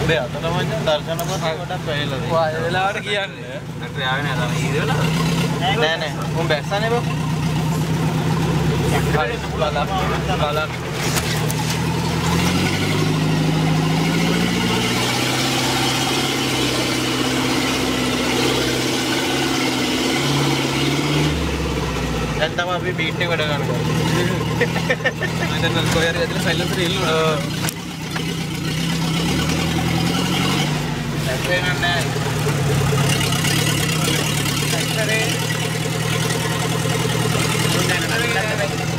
බේ අතන මචං දර්ශනපත් කොටක් වැහිලා තියෙනවා. ඔය වෙලාවට කියන්නේ. නැත්නම් ආවේ නෑ තමයි ඊට වෙලාව. නෑ උන් බැස්සනේ බෝ. බලන්න. දැන් තමයි අපි බීට් එක වැඩ ගන්නවා. මම දැන් කොහේ හරි ඇදලා සයිලන්සර් ඉල්ලුවා. නැත්නම් නෑ. සයිලන්සරේ